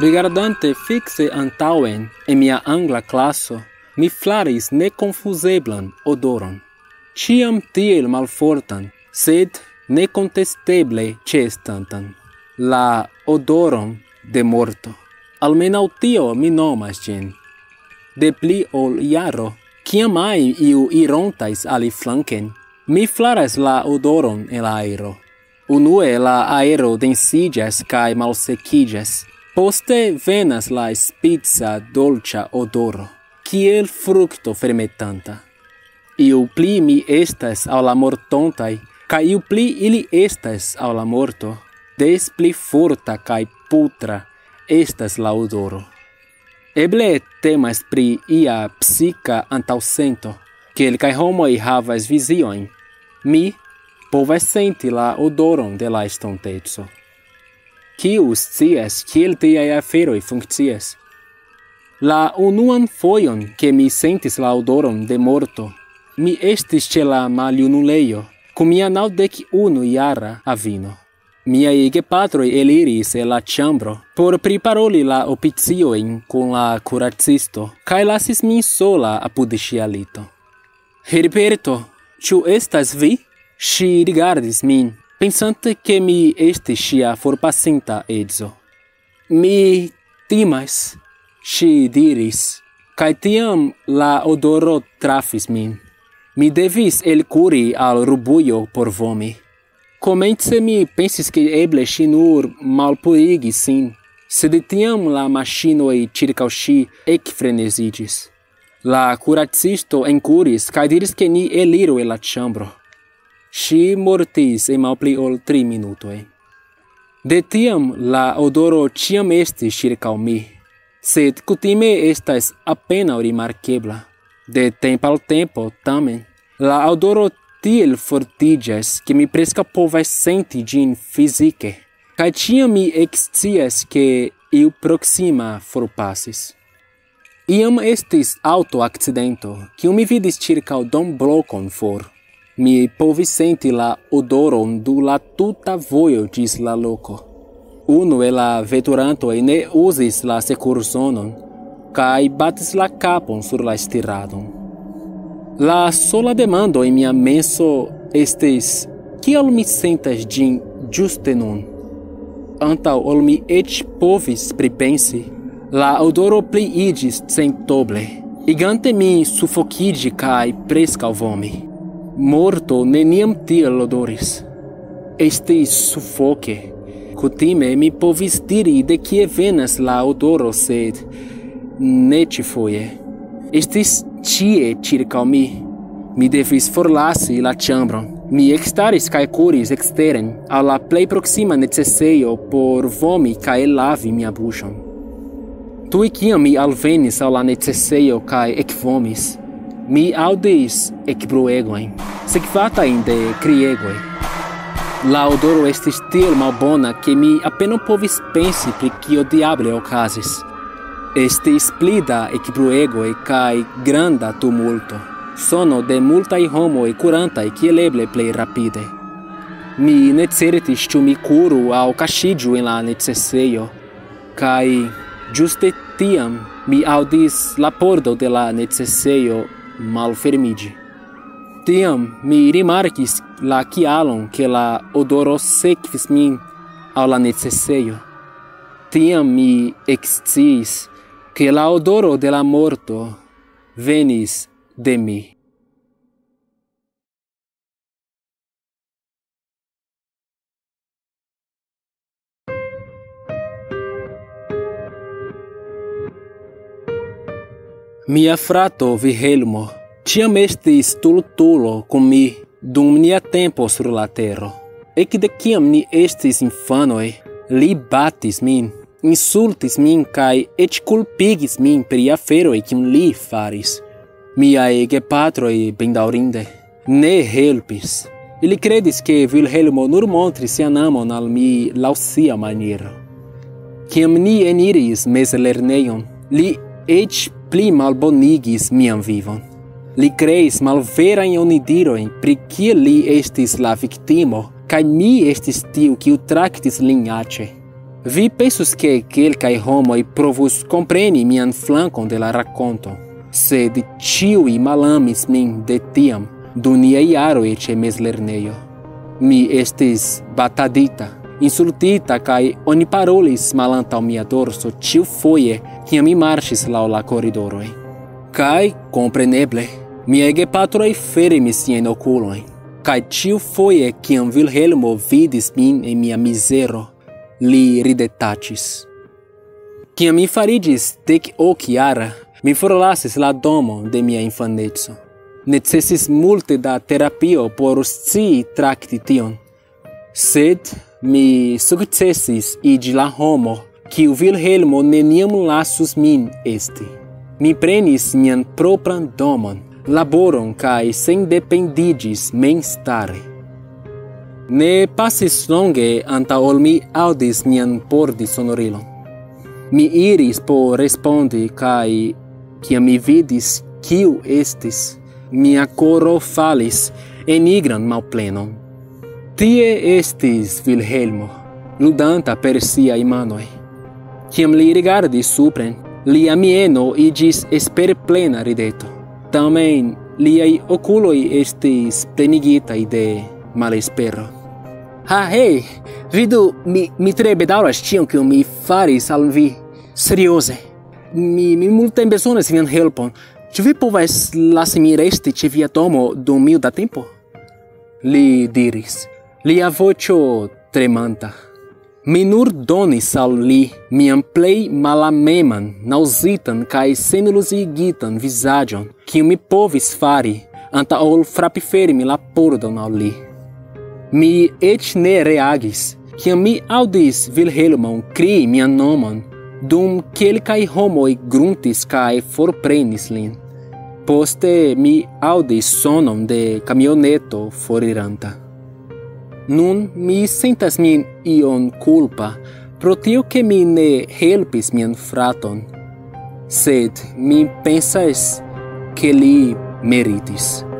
Rigardante fixe antaŭen en mia angla klaso, mi flaris nekonfuzeblan odoron. Ĉiam tiel malfortan, sed nekontesteble ĉeestantan. La odoron de morto. Almenaŭ tio mi nomas ĝin. De pli ol jaro, kiam ajn iu irontais aliflanken, mi flaras la odoron en la aero. Unue la aero densiĝas kaj malsekiĝas. Poste venas la spica dolĉa odoro, kiel frukto fermentanta. Iu pli mi estas aŭ la mortontaj, kaj iu pli ili estas aŭ la morto, des pli forta kaj putra estas la odoro. Eble temas pri ia psika antaŭsento, kelkaj homoj havas viziojn. Mi povas senti la odoron de la estonteco. Kiu scias kiel tiaj aferoj funkcias? La unuan fojon, ke mi sentis la odoron de morto, mi estis ĉe la maljunulejo kun mia 91-jara avino. Miaj gepatroj eliris el la ĉambro por priparoli la opiciojn kun la kuracisto kaj lasis min sola apud ŝia lito. Heriberto, ĉu estas vi? Ŝi rigardis min, pensante ke mi estis ŝia forpasinta edzo. Mi timas, ŝi diris, kaj tiam la odoro trafis min. Mi devis elkuri al rubujo por vomi. Komence mi pensis ke eble ŝi nur malpurigis sin, sed tiam la maŝinoj ĉirkaŭ ŝi ekfreneziĝis. La kuracisto enkuris kaj diris ke ni eliru el la ĉambro. Ŝi mortis en malpli ol 3 minutoj. De tiam la odoro ĉiam estis ĉirkaŭ mi, sed kutime estas apenaŭ rimarkebla. De tempo al tempo, tamen, la odoro tiel fortiĝas, ke mi preskaŭ povas senti ĝin fizike, kaj ĉiam mi ekscias, ke iu proksima forpasis. Iam estis aŭtoakcidento, kiu mi vidis ĉirkaŭ domblokon for. Mi povis senti la odoron du la tuta vojo ĝis la loko. Unu el la veturantoj ne uzis la sekurzonon kaj batis la kapon sur la stiradon. La sola demando en mia menso estis, kial mi sentas ĝin ĝuste nun? Antaŭ ol mi eĉ povis pripensi, la odoro pliiĝis sentoble, igante min sufokiĝi kaj preskaŭ vomi. Morto neniam tiel odoris. Estis sufoke. Kutime mi povis diri de kie venas la odoro, sed ne ĉifoje. Estis ĉie ĉirkaŭ mi. Mi devis forlasi la ĉambron. Mi ekstaris kaj kuris eksteren al la plej proksima necesejo por vomi kaj lavi mia buŝon. Tuj kiam mi alvenis al la necesejo kaj ekvomis, mi aŭdis ekbruegojn, sekvatajn de kriegoj. La odoro estis tiel malbona, ke mi apenaŭ povis pensi pri kio diable okazis. Estis pli da ekbruegoj kaj granda tumulto, sono de multaj homoj kurantaj kiel eble plej rapide. Mi ne certis ĉu mi kuru aŭ kaŝiĝu en la necesejo, kaj ĝuste tiam mi aŭdis la pordo de la necesejo malfermiĝi. Tiam mi rimarkis la kialon ke la odoro sekvis min al la necesejo. Tiam mi eksciis ke la odoro de la morto venis de mi. Mia frato Vilhelmo ĉiam estis stultulo kun mi dum nia tempo sur la tero. Ekde kiam ni estis infanoj, li batis min, insultis min kaj eĉ kulpigis min pri aferoj kiujn li faris. Miaj gepatroj bedaŭrinde ne helpis. Ili kredis ke Vilhelmo nur montris sian amon al mi laŭ sia maniero. Kiam ni eniris mezlernejon, li eĉ pli malbonigis mian vivon. Li kreis malverajn onidirojn pri kiel li estis la viktimo, kaj mi estis tiu kiu traktis lin aĉe. Vi pensus che quelcae homoi provus compreni mian flancon de la raconto, sed ciui malamis min de tiam, dum niai jaroi ce mezlerneio. Mi estis batadita, insultita, cae oni parolis malantau mia dorso ciu foie ciam mi marcis lau la corridoroi. Cae, compreneble, miei gepatroi ferimis sien oculoin, cae ciu foie ciam Vilhelmo vidis min in mia misero, li ridetacis. Ciam mi farigis 18 jara, mi forlasis la domo de mia infanezzo. Necessis multe da terapio por scii tracti tion, sed mi successis igi la homo quiu Vilhelmo neniam lasus min esti. Mi prenis mian propran domon, laboron cae sendependigis menstare. Ne passis longe anta ol mi audis mian pordi sonorilon. Mi iris por respondi cae, ciam mi vidis quiu estis, mia coro falis enigran malplenon. Tie estis Vilhelmo, ludanta per siai manoi. Ciam li rigardis supren, lia mieno igis esperplena rideto. Tamen liai oculoi estis plenigitai de malespero. Hei, vidu, mi tre bedauras cion cium mi faris al vi. Seriose. Mi multe besonas vian helpon. Ĉu vi povas lasi mi resti ĉe via domo dum milda tempo? Li diris, lia voĉo tremanta. Mi nur donis al li mian plej malameman, nauzitan kaj seniluzigitan vizaĝon, kiun mi povis fari antaŭ ol frapifermi la pordon al li. Mi eĉ ne reagis, kiam mi aŭdis Vilhelmon krii mian nomon, dum kelkaj homoj gruntis kaj forprenis lin. Poste mi audis sonon de camioneto foriranta. Nun mi sentas min ion culpa pro tio che mi ne helpis mian fraton, sed mi pensas che li meritis.